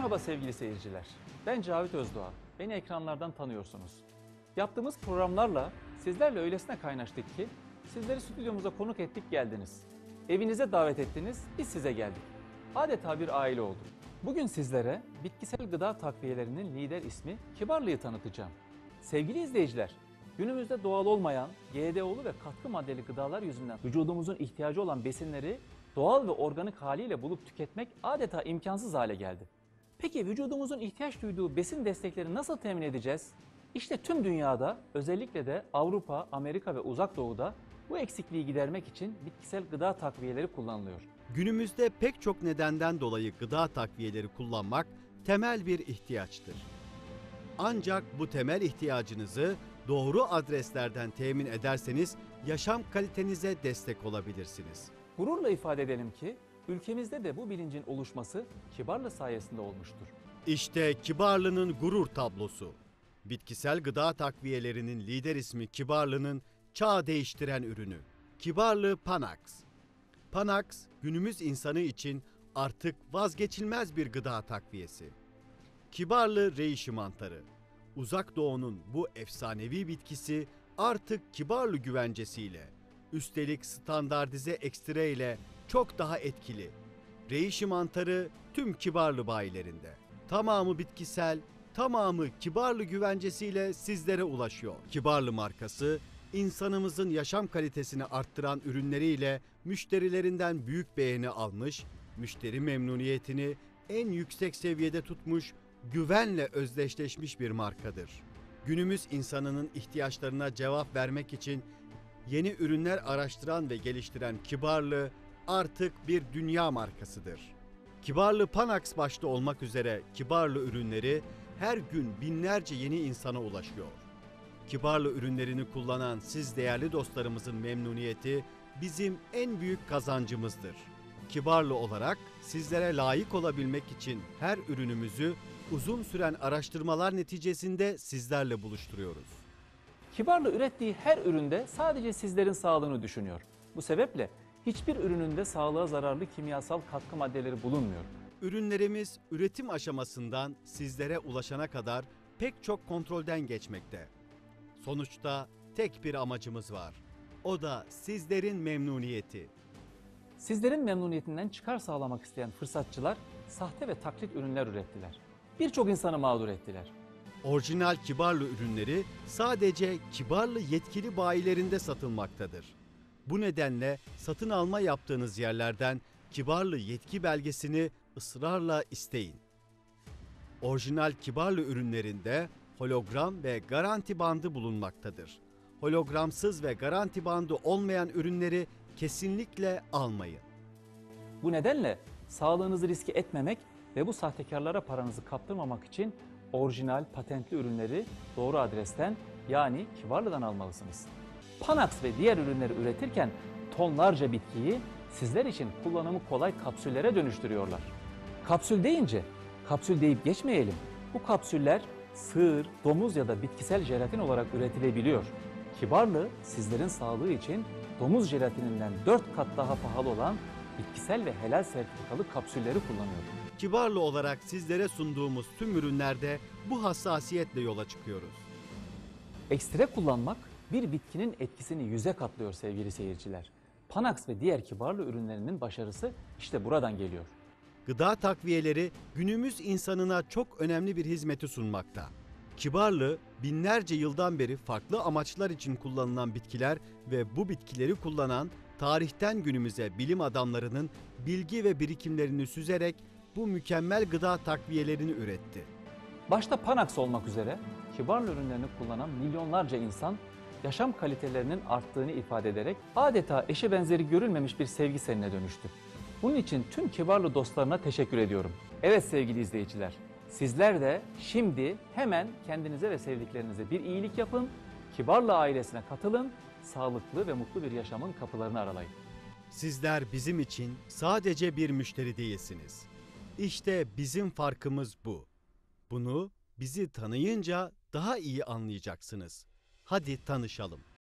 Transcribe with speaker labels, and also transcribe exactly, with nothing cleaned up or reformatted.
Speaker 1: Merhaba sevgili seyirciler. Ben Cavit Özdoğan. Beni ekranlardan tanıyorsunuz. Yaptığımız programlarla sizlerle öylesine kaynaştık ki sizleri stüdyomuza konuk ettik, geldiniz. Evinize davet ettiniz, biz size geldik. Adeta bir aile olduk. Bugün sizlere bitkisel gıda takviyelerinin lider ismi Kibarlı'yı tanıtacağım. Sevgili izleyiciler, günümüzde doğal olmayan, G D O'lu ve katkı maddeli gıdalar yüzünden vücudumuzun ihtiyacı olan besinleri doğal ve organik haliyle bulup tüketmek adeta imkansız hale geldi. Peki vücudumuzun ihtiyaç duyduğu besin desteklerini nasıl temin edeceğiz? İşte tüm dünyada, özellikle de Avrupa, Amerika ve Uzak Doğu'da bu eksikliği gidermek için bitkisel gıda takviyeleri kullanılıyor.
Speaker 2: Günümüzde pek çok nedenden dolayı gıda takviyeleri kullanmak temel bir ihtiyaçtır. Ancak bu temel ihtiyacınızı doğru adreslerden temin ederseniz yaşam kalitenize destek olabilirsiniz.
Speaker 1: Gururla ifade edelim ki ülkemizde de bu bilincin oluşması Kibarlı sayesinde olmuştur.
Speaker 2: İşte Kibarlı'nın gurur tablosu. Bitkisel gıda takviyelerinin lider ismi Kibarlı'nın çağ değiştiren ürünü. Kibarlı Panax. Panax, günümüz insanı için artık vazgeçilmez bir gıda takviyesi. Kibarlı reishi mantarı. Uzak Doğu'nun bu efsanevi bitkisi artık Kibarlı güvencesiyle, üstelik standartize ekstire ile çok daha etkili. Reishi mantarı tüm Kibarlı bayilerinde. Tamamı bitkisel, tamamı Kibarlı güvencesiyle sizlere ulaşıyor. Kibarlı markası, insanımızın yaşam kalitesini arttıran ürünleriyle müşterilerinden büyük beğeni almış, müşteri memnuniyetini en yüksek seviyede tutmuş, güvenle özdeşleşmiş bir markadır. Günümüz insanının ihtiyaçlarına cevap vermek için yeni ürünler araştıran ve geliştiren Kibarlı artık bir dünya markasıdır. Kibarlı Panax başta olmak üzere Kibarlı ürünleri her gün binlerce yeni insana ulaşıyor. Kibarlı ürünlerini kullanan siz değerli dostlarımızın memnuniyeti bizim en büyük kazancımızdır. Kibarlı olarak sizlere layık olabilmek için her ürünümüzü uzun süren araştırmalar neticesinde sizlerle buluşturuyoruz.
Speaker 1: Kibarlı ürettiği her üründe sadece sizlerin sağlığını düşünüyor. Bu sebeple hiçbir ürününde sağlığa zararlı kimyasal katkı maddeleri bulunmuyor.
Speaker 2: Ürünlerimiz üretim aşamasından sizlere ulaşana kadar pek çok kontrolden geçmekte. Sonuçta tek bir amacımız var. O da sizlerin memnuniyeti.
Speaker 1: Sizlerin memnuniyetinden çıkar sağlamak isteyen fırsatçılar sahte ve taklit ürünler ürettiler. Birçok insanı mağdur ettiler.
Speaker 2: Orijinal Kibarlı ürünleri sadece Kibarlı yetkili bayilerinde satılmaktadır. Bu nedenle satın alma yaptığınız yerlerden Kibarlı yetki belgesini ısrarla isteyin. Orijinal Kibarlı ürünlerinde hologram ve garanti bandı bulunmaktadır. Hologramsız ve garanti bandı olmayan ürünleri kesinlikle almayın.
Speaker 1: Bu nedenle sağlığınızı riske etmemek ve bu sahtekarlara paranızı kaptırmamak için orijinal patentli ürünleri doğru adresten, yani Kibarlı'dan almalısınız. Panax ve diğer ürünleri üretirken tonlarca bitkiyi sizler için kullanımı kolay kapsüllere dönüştürüyorlar. Kapsül deyince kapsül deyip geçmeyelim. Bu kapsüller sığır, domuz ya da bitkisel jelatin olarak üretilebiliyor. Kibarlı sizlerin sağlığı için domuz jelatininden dört kat daha pahalı olan bitkisel ve helal sertifikalı kapsülleri kullanıyor.
Speaker 2: Kibarlı olarak sizlere sunduğumuz tüm ürünlerde bu hassasiyetle yola çıkıyoruz.
Speaker 1: Ekstire kullanmak bir bitkinin etkisini yüze katlıyor sevgili seyirciler. Panax ve diğer Kibarlı ürünlerinin başarısı işte buradan geliyor.
Speaker 2: Gıda takviyeleri günümüz insanına çok önemli bir hizmeti sunmakta. Kibarlı, binlerce yıldan beri farklı amaçlar için kullanılan bitkiler ve bu bitkileri kullanan tarihten günümüze bilim adamlarının bilgi ve birikimlerini süzerek bu mükemmel gıda takviyelerini üretti.
Speaker 1: Başta Panax olmak üzere Kibarlı ürünlerini kullanan milyonlarca insan yaşam kalitelerinin arttığını ifade ederek adeta eşi benzeri görülmemiş bir sevgi seline dönüştü. Bunun için tüm Kibarlı dostlarına teşekkür ediyorum. Evet sevgili izleyiciler, sizler de şimdi hemen kendinize ve sevdiklerinize bir iyilik yapın, Kibarlı ailesine katılın, sağlıklı ve mutlu bir yaşamın kapılarını aralayın.
Speaker 2: Sizler bizim için sadece bir müşteri değilsiniz. İşte bizim farkımız bu. Bunu bizi tanıyınca daha iyi anlayacaksınız. Hadi tanışalım.